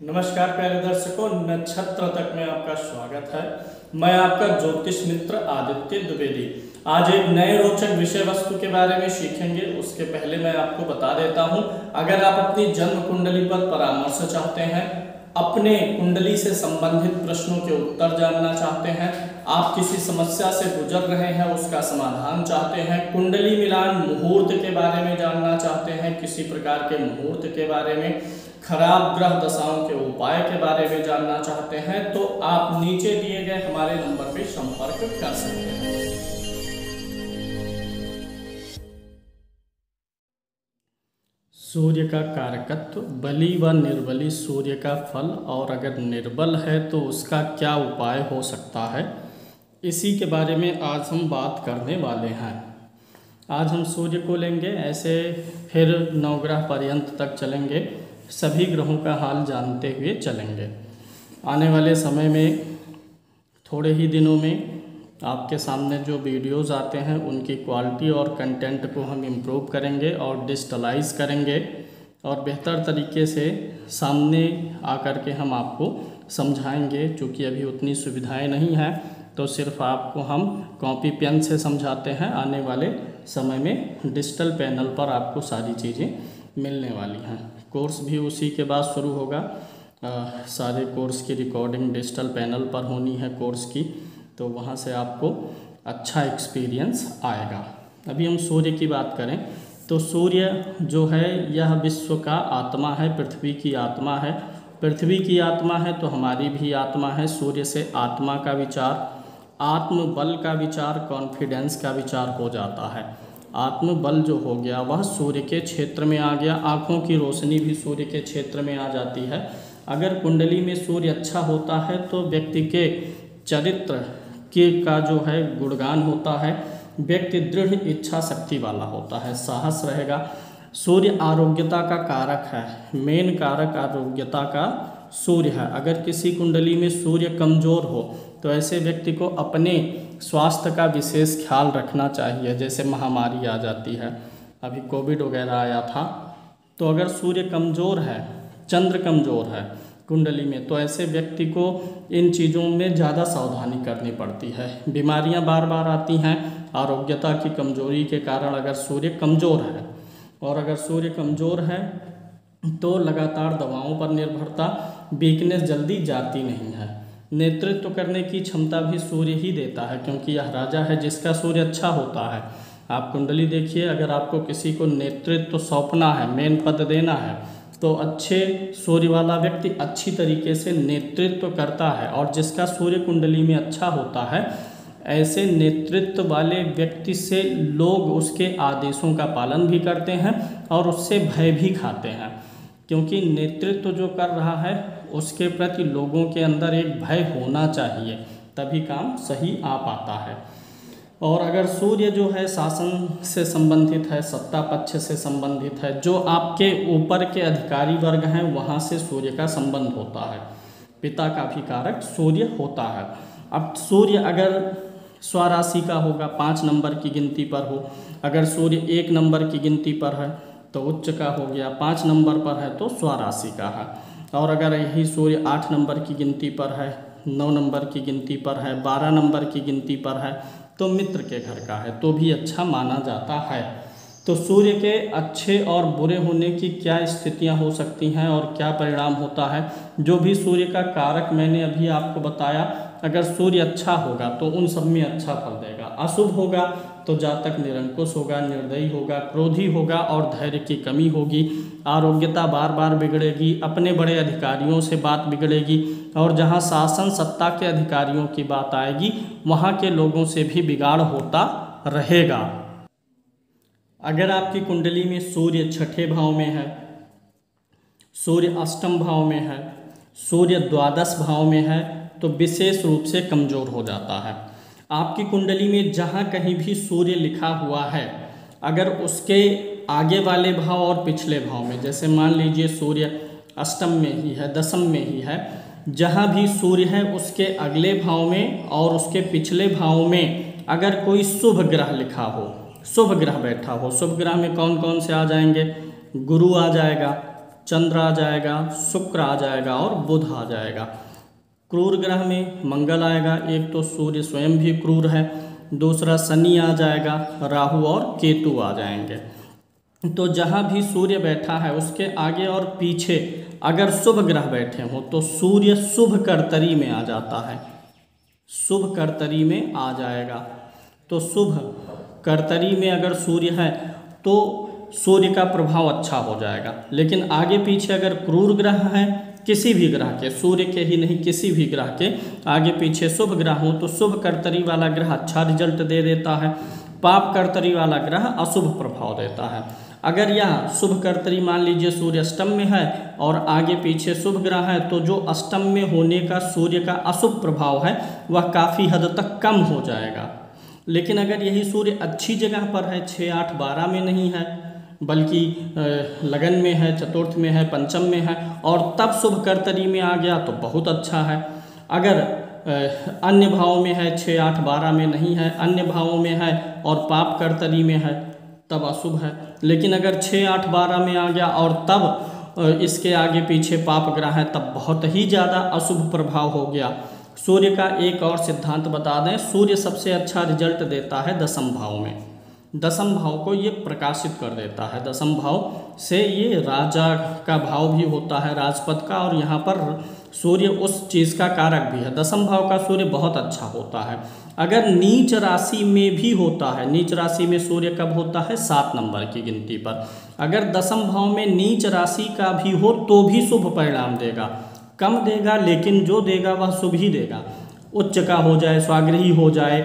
नमस्कार प्यारे दर्शकों, नक्षत्र तक में आपका स्वागत है। मैं आपका ज्योतिष मित्र आदित्य द्विवेदी। आज एक नए रोचक विषय वस्तु के बारे में सीखेंगे। उसके पहले मैं आपको बता देता हूं, अगर आप अपनी जन्म कुंडली पर परामर्श चाहते हैं, अपने कुंडली से संबंधित प्रश्नों के उत्तर जानना चाहते हैं, आप किसी समस्या से गुजर रहे हैं, उसका समाधान चाहते हैं, कुंडली मिलान मुहूर्त के बारे में जानना चाहते हैं, किसी प्रकार के मुहूर्त के बारे में, खराब ग्रह दशाओं के उपाय के बारे में जानना चाहते हैं, तो आप नीचे दिए गए हमारे नंबर पर संपर्क कर सकते हैं। सूर्य का कारकत्व, बली व निर्बली सूर्य का फल, और अगर निर्बल है तो उसका क्या उपाय हो सकता है, इसी के बारे में आज हम बात करने वाले हैं। आज हम सूर्य को लेंगे, ऐसे फिर नवग्रह पर्यंत तक चलेंगे, सभी ग्रहों का हाल जानते हुए चलेंगे। आने वाले समय में थोड़े ही दिनों में आपके सामने जो वीडियोस आते हैं उनकी क्वालिटी और कंटेंट को हम इम्प्रूव करेंगे और डिजिटलाइज करेंगे और बेहतर तरीके से सामने आकर के हम आपको समझाएंगे। चूँकि अभी उतनी सुविधाएं नहीं हैं तो सिर्फ आपको हम कॉपी पेन से समझाते हैं। आने वाले समय में डिजिटल पैनल पर आपको सारी चीज़ें मिलने वाली हैं। कोर्स भी उसी के बाद शुरू होगा। सारे कोर्स की रिकॉर्डिंग डिजिटल पैनल पर होनी है कोर्स की, तो वहाँ से आपको अच्छा एक्सपीरियंस आएगा। अभी हम सूर्य की बात करें तो सूर्य जो है यह विश्व का आत्मा है, पृथ्वी की आत्मा है। पृथ्वी की आत्मा है तो हमारी भी आत्मा है। सूर्य से आत्मा का विचार, आत्मबल का विचार, कॉन्फिडेंस का विचार हो जाता है। आत्मबल जो हो गया वह सूर्य के क्षेत्र में आ गया। आँखों की रोशनी भी सूर्य के क्षेत्र में आ जाती है। अगर कुंडली में सूर्य अच्छा होता है तो व्यक्ति के चरित्र का जो है गुणगान होता है। व्यक्ति दृढ़ इच्छा शक्ति वाला होता है, साहस रहेगा। सूर्य आरोग्यता का कारक है, मेन कारक आरोग्यता का सूर्य है। अगर किसी कुंडली में सूर्य कमज़ोर हो तो ऐसे व्यक्ति को अपने स्वास्थ्य का विशेष ख्याल रखना चाहिए। जैसे महामारी आ जाती है, अभी कोविड वगैरह आया था, तो अगर सूर्य कमज़ोर है, चंद्र कमज़ोर है कुंडली में, तो ऐसे व्यक्ति को इन चीज़ों में ज़्यादा सावधानी करनी पड़ती है। बीमारियां बार बार आती हैं आरोग्यता की कमज़ोरी के कारण, अगर सूर्य कमज़ोर है। और अगर सूर्य कमज़ोर है तो लगातार दवाओं पर निर्भरता, वीकनेस जल्दी जाती नहीं है। नेतृत्व करने की क्षमता भी सूर्य ही देता है, क्योंकि यह राजा है जिसका सूर्य अच्छा होता है। आप कुंडली देखिए, अगर आपको किसी को नेतृत्व सौंपना है, मेन पद देना है, तो अच्छे सूर्य वाला व्यक्ति अच्छी तरीके से नेतृत्व करता है। और जिसका सूर्य कुंडली में अच्छा होता है, ऐसे नेतृत्व वाले व्यक्ति से लोग उसके आदेशों का पालन भी करते हैं और उससे भय भी खाते हैं, क्योंकि नेतृत्व जो कर रहा है उसके प्रति लोगों के अंदर एक भय होना चाहिए, तभी काम सही आ पाता है। और अगर सूर्य जो है शासन से संबंधित है, सत्ता पक्ष से संबंधित है, जो आपके ऊपर के अधिकारी वर्ग हैं वहाँ से सूर्य का संबंध होता है। पिता का भी कारक सूर्य होता है। अब सूर्य अगर स्वराशि का होगा, 5 नंबर की गिनती पर हो, अगर सूर्य 1 नंबर की गिनती पर है तो उच्च का हो गया, 5 नंबर पर है तो स्वराशि का है। और अगर यही सूर्य 8 नंबर की गिनती पर है, 9 नंबर की गिनती पर है, 12 नंबर की गिनती पर है तो मित्र के घर का है, तो भी अच्छा माना जाता है। तो सूर्य के अच्छे और बुरे होने की क्या स्थितियां हो सकती हैं और क्या परिणाम होता है, जो भी सूर्य का कारक मैंने अभी आपको बताया, अगर सूर्य अच्छा होगा तो उन सब में अच्छा फल देगा। अशुभ होगा तो जातक निरंकुश होगा, निर्दयी होगा, क्रोधी होगा और धैर्य की कमी होगी। आरोग्यता बार बार बिगड़ेगी, अपने बड़े अधिकारियों से बात बिगड़ेगी, और जहां शासन सत्ता के अधिकारियों की बात आएगी वहां के लोगों से भी बिगाड़ होता रहेगा। अगर आपकी कुंडली में सूर्य छठे भाव में है, सूर्य अष्टम भाव में है, सूर्य द्वादश भाव में है, तो विशेष रूप से कमज़ोर हो जाता है। आपकी कुंडली में जहाँ कहीं भी सूर्य लिखा हुआ है, अगर उसके आगे वाले भाव और पिछले भाव में, जैसे मान लीजिए सूर्य अष्टम में ही है, दशम में ही है, जहाँ भी सूर्य है उसके अगले भाव में और उसके पिछले भाव में अगर कोई शुभ ग्रह लिखा हो, शुभ ग्रह बैठा हो, शुभ ग्रह में कौन कौन से आ जाएंगे, गुरु आ जाएगा, चंद्र आ जाएगा, शुक्र आ जाएगा और बुध आ जाएगा। क्रूर ग्रह में मंगल आएगा, एक तो सूर्य स्वयं भी क्रूर है, दूसरा शनि आ जाएगा, राहु और केतु आ जाएंगे। तो जहाँ भी सूर्य बैठा है उसके आगे और पीछे अगर शुभ ग्रह बैठे हों तो सूर्य शुभ कर्तरी में आ जाता है, शुभ कर्तरी में आ जाएगा। तो शुभ कर्तरी में अगर सूर्य है तो सूर्य का प्रभाव अच्छा हो जाएगा। लेकिन आगे पीछे अगर क्रूर ग्रह हैं, किसी भी ग्रह के, सूर्य के ही नहीं किसी भी ग्रह के आगे पीछे शुभ ग्रह हो तो शुभ कर्तरी वाला ग्रह अच्छा रिजल्ट दे देता है, पाप कर्तरी वाला ग्रह अशुभ प्रभाव देता है। अगर यह शुभ कर्तरी मान लीजिए सूर्य अष्टम में है और आगे पीछे शुभ ग्रह है तो जो अष्टम में होने का सूर्य का अशुभ प्रभाव है वह काफ़ी हद तक कम हो जाएगा। लेकिन अगर यही सूर्य अच्छी जगह पर है, 6, 8, 12 में नहीं है बल्कि लगन में है, चतुर्थ में है, पंचम में है और तब शुभ कर्तरी में आ गया तो बहुत अच्छा है। अगर अन्य भावों में है, 6, 8, 12 में नहीं है, अन्य भावों में है और पाप कर्तरी में है तब अशुभ है। लेकिन अगर 6, 8, 12 में आ गया और तब इसके आगे पीछे पाप ग्रह है तब बहुत ही ज़्यादा अशुभ प्रभाव हो गया। सूर्य का एक और सिद्धांत बता दें, सूर्य सबसे अच्छा रिजल्ट देता है दसम भाव में, दसम भाव को ये प्रकाशित कर देता है। दसम भाव से ये राजा का भाव भी होता है, राजपद का, और यहाँ पर सूर्य उस चीज़ का कारक भी है। दसम भाव का सूर्य बहुत अच्छा होता है। अगर नीच राशि में भी होता है, नीच राशि में सूर्य कब होता है? 7 नंबर की गिनती पर। अगर दसम भाव में नीच राशि का भी हो तो भी शुभ परिणाम देगा, कम देगा लेकिन जो देगा वह शुभ ही देगा। उच्च का हो जाए, स्वाग्रही हो जाए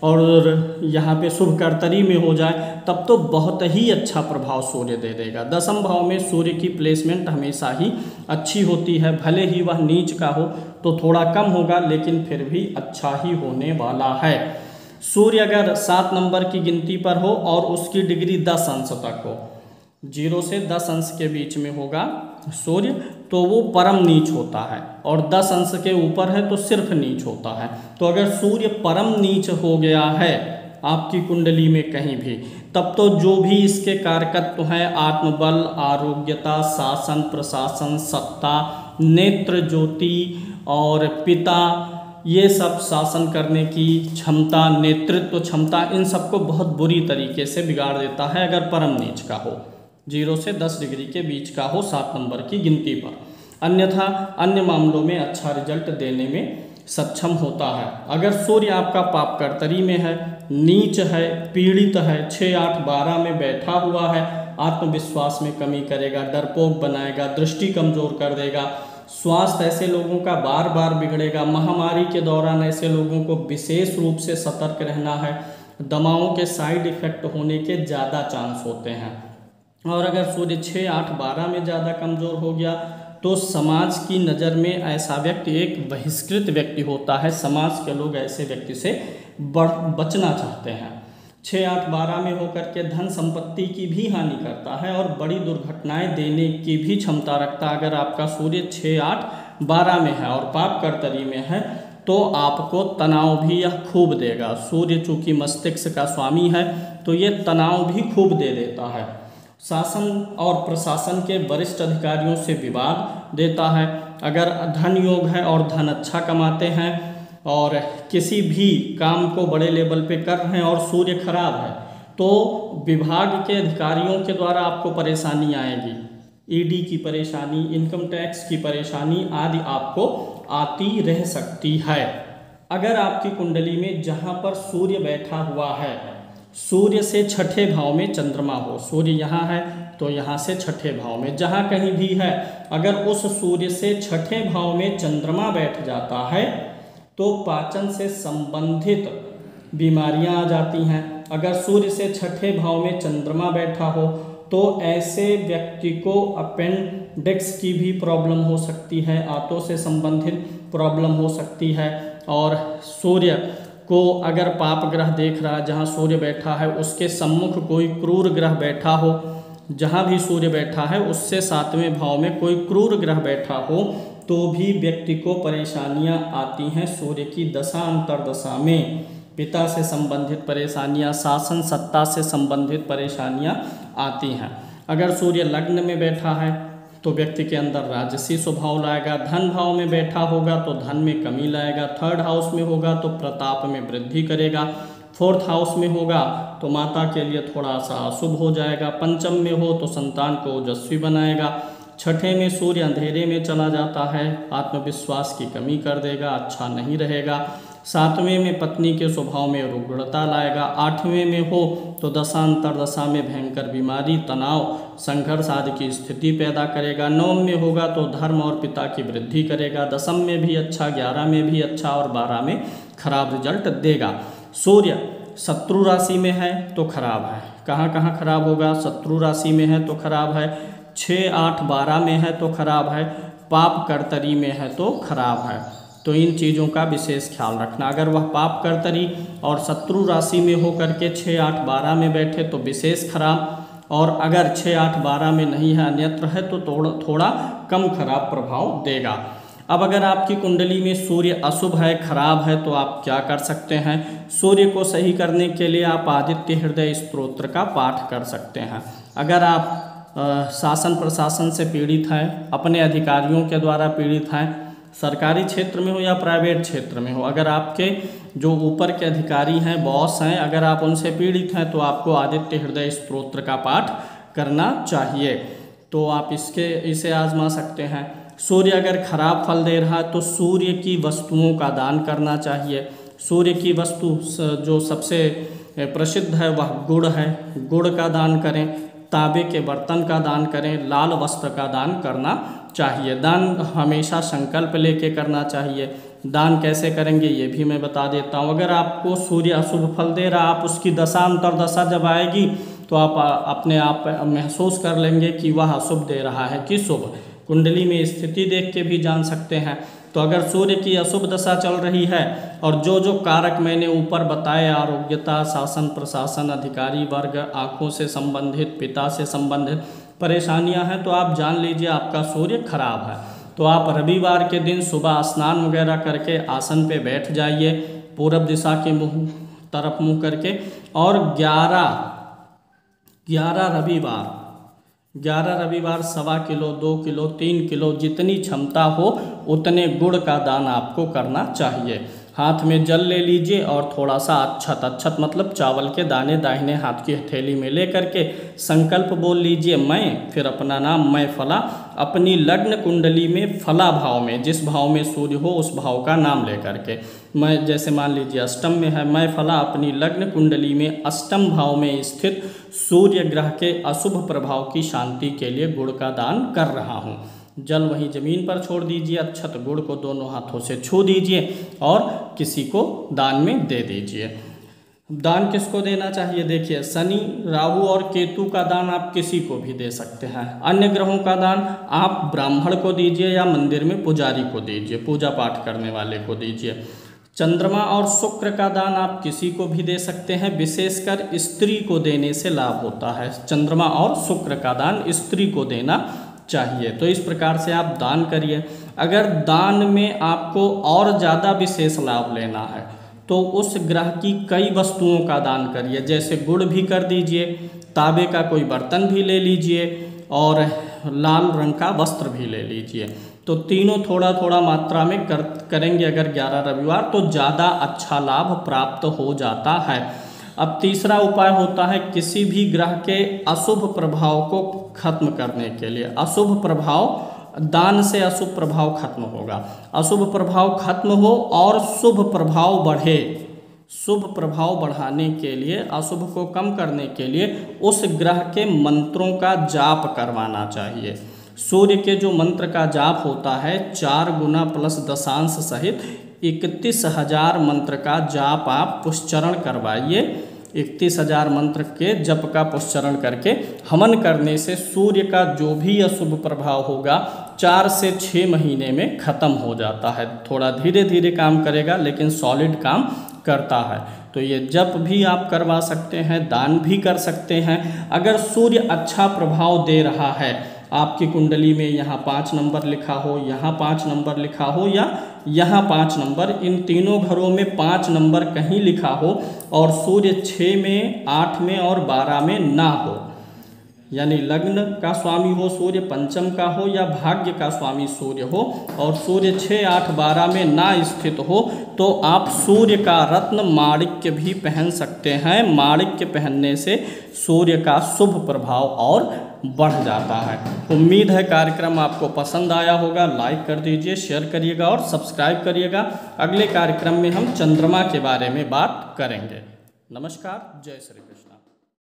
और यहाँ पे शुभ कर्तरी में हो जाए तब तो बहुत ही अच्छा प्रभाव सूर्य दे देगा। दसम भाव में सूर्य की प्लेसमेंट हमेशा ही अच्छी होती है, भले ही वह नीच का हो तो थोड़ा कम होगा लेकिन फिर भी अच्छा ही होने वाला है। सूर्य अगर 7 नंबर की गिनती पर हो और उसकी डिग्री 10 अंश तक हो, 0 से 10 अंश के बीच में होगा सूर्य, तो वो परम नीच होता है, और 10 अंश के ऊपर है तो सिर्फ नीच होता है। तो अगर सूर्य परम नीच हो गया है आपकी कुंडली में कहीं भी, तब तो जो भी इसके कारकत्व हैं, आत्मबल, आरोग्यता, शासन, प्रशासन, सत्ता, नेत्र ज्योति और पिता, ये सब शासन करने की क्षमता, नेतृत्व क्षमता, इन सबको बहुत बुरी तरीके से बिगाड़ देता है अगर परम नीच का हो, 0 से 10 डिग्री के बीच का हो 7 नंबर की गिनती पर। अन्यथा अन्य मामलों में अच्छा रिजल्ट देने में सक्षम होता है। अगर सूर्य आपका पाप कर्तरी में है, नीच है, पीड़ित है, 6, 8, 12 में बैठा हुआ है, आत्मविश्वास में कमी करेगा, डरपोक बनाएगा, दृष्टि कमजोर कर देगा, स्वास्थ्य ऐसे लोगों का बार बार बिगड़ेगा। महामारी के दौरान ऐसे लोगों को विशेष रूप से सतर्क रहना है, दवाओं के साइड इफेक्ट होने के ज़्यादा चांस होते हैं। और अगर सूर्य 6, 8, 12 में ज़्यादा कमज़ोर हो गया तो समाज की नज़र में ऐसा व्यक्ति एक बहिष्कृत व्यक्ति होता है। समाज के लोग ऐसे व्यक्ति से बचना चाहते हैं। 6, 8, 12 में होकर के धन संपत्ति की भी हानि करता है और बड़ी दुर्घटनाएं देने की भी क्षमता रखता है। अगर आपका सूर्य 6, 8, 12 में है और पाप कर्तरी में है तो आपको तनाव भी यह खूब देगा। सूर्य चूँकि मस्तिष्क का स्वामी है तो ये तनाव भी खूब दे देता है। शासन और प्रशासन के वरिष्ठ अधिकारियों से विवाद देता है। अगर धन योग है और धन अच्छा कमाते हैं और किसी भी काम को बड़े लेवल पे कर रहे हैं और सूर्य खराब है तो विभाग के अधिकारियों के द्वारा आपको परेशानी आएगी, ईडी की परेशानी, इनकम टैक्स की परेशानी आदि आपको आती रह सकती है। अगर आपकी कुंडली में जहाँ पर सूर्य बैठा हुआ है, सूर्य से छठे भाव में चंद्रमा हो, सूर्य यहाँ है तो यहाँ से छठे भाव में जहाँ कहीं भी है, अगर उस सूर्य से छठे भाव में चंद्रमा बैठ जाता है तो पाचन से संबंधित बीमारियां आ जाती हैं। अगर सूर्य से छठे भाव में चंद्रमा बैठा हो तो ऐसे व्यक्ति को अपेंडिक्स की भी प्रॉब्लम हो सकती है, आंतों से संबंधित प्रॉब्लम हो सकती है। और सूर्य को अगर पाप ग्रह देख रहा है, जहाँ सूर्य बैठा है उसके सम्मुख कोई क्रूर ग्रह बैठा हो, जहाँ भी सूर्य बैठा है उससे 7वें भाव में कोई क्रूर ग्रह बैठा हो तो भी व्यक्ति को परेशानियाँ आती हैं। सूर्य की दशा अंतर्दशा में पिता से संबंधित परेशानियाँ, शासन सत्ता से संबंधित परेशानियाँ आती हैं। अगर सूर्य लग्न में बैठा है तो व्यक्ति के अंदर राजसी स्वभाव लाएगा। धन भाव में बैठा होगा तो धन में कमी लाएगा। थर्ड हाउस में होगा तो प्रताप में वृद्धि करेगा। फोर्थ हाउस में होगा तो माता के लिए थोड़ा सा अशुभ हो जाएगा। पंचम में हो तो संतान को ओजस्वी बनाएगा। छठे में सूर्य अंधेरे में चला जाता है, आत्मविश्वास की कमी कर देगा, अच्छा नहीं रहेगा। सातवें में पत्नी के स्वभाव में रुग्णता लाएगा। आठवें में हो तो दशांतरदशा में भयंकर बीमारी, तनाव, संघर्ष आदि की स्थिति पैदा करेगा। नवम में होगा तो धर्म और पिता की वृद्धि करेगा। दसम में भी अच्छा, 11 में भी अच्छा और 12 में खराब रिजल्ट देगा। सूर्य शत्रु राशि में है तो खराब है। कहाँ कहाँ खराब होगा? शत्रु राशि में है तो खराब है, 6, 8, 12 में है तो खराब है, पाप कर्तरी में है तो खराब है। तो इन चीज़ों का विशेष ख्याल रखना। अगर वह पाप कर्तरी और शत्रु राशि में हो करके 6, 8, 12 में बैठे तो विशेष खराब, और अगर 6, 8, 12 में नहीं है, अन्यत्र है तो थोड़ा कम खराब प्रभाव देगा। अब अगर आपकी कुंडली में सूर्य अशुभ है, खराब है, तो आप क्या कर सकते हैं? सूर्य को सही करने के लिए आप आदित्य हृदय स्तोत्र का पाठ कर सकते हैं। अगर आप शासन प्रशासन से पीड़ित हैं, अपने अधिकारियों के द्वारा पीड़ित हैं, सरकारी क्षेत्र में हो या प्राइवेट क्षेत्र में हो, अगर आपके जो ऊपर के अधिकारी हैं, बॉस हैं, अगर आप उनसे पीड़ित हैं तो आपको आदित्य हृदय स्तोत्र का पाठ करना चाहिए। तो आप इसे आजमा सकते हैं। सूर्य अगर खराब फल दे रहा है तो सूर्य की वस्तुओं का दान करना चाहिए। सूर्य की वस्तु जो सबसे प्रसिद्ध है वह गुड़ है, गुड़ का दान करें, तांबे के बर्तन का दान करें, लाल वस्त्र का दान करना चाहिए। दान हमेशा संकल्प लेके करना चाहिए। दान कैसे करेंगे ये भी मैं बता देता हूँ। अगर आपको सूर्य अशुभ फल दे रहा, आप उसकी दशा अंतर्दशा जब आएगी तो आप अपने आप महसूस कर लेंगे कि वह अशुभ दे रहा है कि शुभ। कुंडली में स्थिति देख के भी जान सकते हैं। तो अगर सूर्य की अशुभ दशा चल रही है और जो जो कारक मैंने ऊपर बताए, आरोग्यता, शासन प्रशासन, अधिकारी वर्ग, आँखों से संबंधित, पिता से संबंधित परेशानियां हैं, तो आप जान लीजिए आपका सूर्य खराब है। तो आप रविवार के दिन सुबह स्नान वगैरह करके आसन पे बैठ जाइए, पूरब दिशा के तरफ मुँह करके, और 11 रविवार 1.25 किलो, 2 किलो, 3 किलो जितनी क्षमता हो उतने गुड़ का दान आपको करना चाहिए। हाथ में जल ले लीजिए और थोड़ा सा अक्षत मतलब चावल के दाने दाहिने हाथ की हथेली में ले करके संकल्प बोल लीजिए मैं, फिर अपना नाम मैं फला, अपनी लग्न कुंडली में फला भाव में, जिस भाव में सूर्य हो उस भाव का नाम ले करके, मैं जैसे मान लीजिए अष्टम में है, मैं फला अपनी लग्न कुंडली में अष्टम भाव में स्थित सूर्य ग्रह के अशुभ प्रभाव की शांति के लिए गुड़ का दान कर रहा हूँ। जल वहीं जमीन पर छोड़ दीजिए, अक्षत गुड़ को दोनों हाथों से छू दीजिए और किसी को दान में दे दीजिए। दान किसको देना चाहिए? देखिए, शनि, राहु और केतु का दान आप किसी को भी दे सकते हैं। अन्य ग्रहों का दान आप ब्राह्मण को दीजिए या मंदिर में पुजारी को दीजिए, पूजा पाठ करने वाले को दीजिए। चंद्रमा और शुक्र का दान आप किसी को भी दे सकते हैं, विशेषकर स्त्री को देने से लाभ होता है। चंद्रमा और शुक्र का दान स्त्री को देना चाहिए। तो इस प्रकार से आप दान करिए। अगर दान में आपको और ज़्यादा विशेष लाभ लेना है तो उस ग्रह की कई वस्तुओं का दान करिए, जैसे गुड़ भी कर दीजिए, तांबे का कोई बर्तन भी ले लीजिए और लाल रंग का वस्त्र भी ले लीजिए। तो तीनों थोड़ा थोड़ा मात्रा में करेंगे अगर 11 रविवार, तो ज़्यादा अच्छा लाभ प्राप्त हो जाता है। अब तीसरा उपाय होता है किसी भी ग्रह के अशुभ प्रभाव को खत्म करने के लिए। अशुभ प्रभाव, दान से अशुभ प्रभाव खत्म होगा, अशुभ प्रभाव खत्म हो और शुभ प्रभाव बढ़े। शुभ प्रभाव बढ़ाने के लिए, अशुभ को कम करने के लिए उस ग्रह के मंत्रों का जाप करवाना चाहिए। सूर्य के जो मंत्र का जाप होता है 4 गुना प्लस दशांश सहित 31,000 मंत्र का जाप आप पुष्चरण करवाइए। 31,000 मंत्र के जप का पुष्चरण करके हवन करने से सूर्य का जो भी अशुभ प्रभाव होगा 4 से 6 महीने में खत्म हो जाता है। थोड़ा धीरे धीरे काम करेगा लेकिन सॉलिड काम करता है। तो ये जप भी आप करवा सकते हैं, दान भी कर सकते हैं। अगर सूर्य अच्छा प्रभाव दे रहा है, आपकी कुंडली में यहाँ 5 नंबर लिखा हो, यहाँ 5 नंबर लिखा हो या यहाँ 5 नंबर, इन तीनों घरों में 5 नंबर कहीं लिखा हो और सूर्य 6 में, 8 में और 12 में ना हो, यानी लग्न का स्वामी हो सूर्य, पंचम का हो या भाग्य का स्वामी सूर्य हो और सूर्य 6, 8, 12 में ना स्थित हो तो आप सूर्य का रत्न माणिक्य भी पहन सकते हैं। माणिक्य पहनने से सूर्य का शुभ प्रभाव और बढ़ जाता है। उम्मीद है कार्यक्रम आपको पसंद आया होगा। लाइक कर दीजिए, शेयर करिएगा और सब्सक्राइब करिएगा। अगले कार्यक्रम में हम चंद्रमा के बारे में बात करेंगे। नमस्कार, जय श्री कृष्ण।